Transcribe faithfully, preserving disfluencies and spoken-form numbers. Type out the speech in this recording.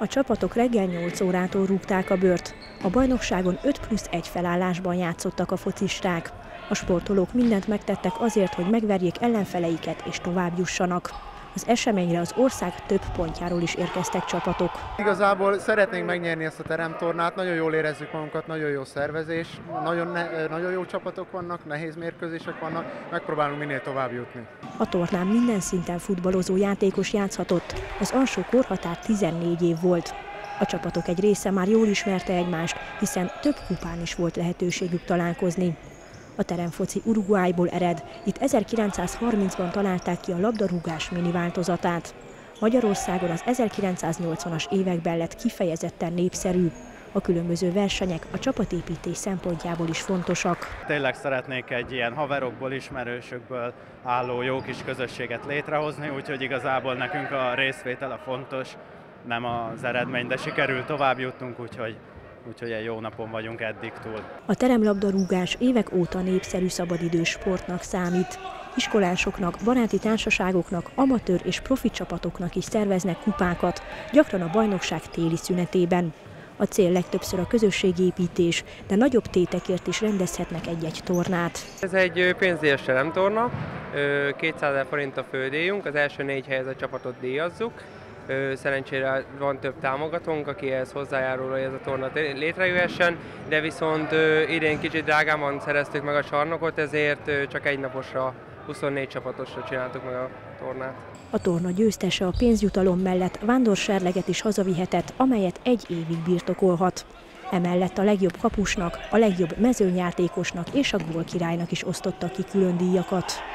A csapatok reggel nyolc órától rúgták a bört. A bajnokságon öt plusz egy felállásban játszottak a focisták. A sportolók mindent megtettek azért, hogy megverjék ellenfeleiket és tovább jussanak. Az eseményre az ország több pontjáról is érkeztek csapatok. Igazából szeretnénk megnyerni ezt a teremtornát, nagyon jól érezzük magunkat, nagyon jó szervezés, nagyon, ne, nagyon jó csapatok vannak, nehéz mérkőzések vannak, megpróbálunk minél tovább jutni. A tornán minden szinten futballozó játékos játszhatott, az alsó korhatár tizennégy év volt. A csapatok egy része már jól ismerte egymást, hiszen több kupán is volt lehetőségük találkozni. A teremfoci Uruguayból ered, itt ezerkilencszázharmincban találták ki a labdarúgás mini változatát. Magyarországon az ezerkilencszáznyolcvanas években lett kifejezetten népszerű. A különböző versenyek a csapatépítés szempontjából is fontosak. Tényleg szeretnék egy ilyen haverokból, ismerősökből álló jó kis közösséget létrehozni, úgyhogy igazából nekünk a részvétel a fontos, nem az eredmény, de sikerül tovább jutnunk, úgyhogy Úgyhogy egy jó napon vagyunk eddig túl. A teremlabdarúgás évek óta népszerű szabadidős sportnak számít. Iskolásoknak, baráti társaságoknak, amatőr és profi csapatoknak is szerveznek kupákat, gyakran a bajnokság téli szünetében. A cél legtöbbször a közösségépítés, de nagyobb tétekért is rendezhetnek egy-egy tornát. Ez egy pénzdíjas teremtorna, kétszázezer forint a fődíjunk, az első négy helyezett csapatot díjazzuk. Szerencsére van több támogatónk, aki ehhez hozzájárul, hogy ez a torna létrejöhessen, de viszont idén kicsit drágában szereztük meg a csarnokot, ezért csak egy naposra, huszonnégy csapatosra csináltuk meg a tornát. A torna győztese a pénzjutalom mellett vándorserleget is hazavihetett, amelyet egy évig birtokolhat. Emellett a legjobb kapusnak, a legjobb mezőnyjátékosnak és a gólkirálynak is osztottak ki külön díjakat.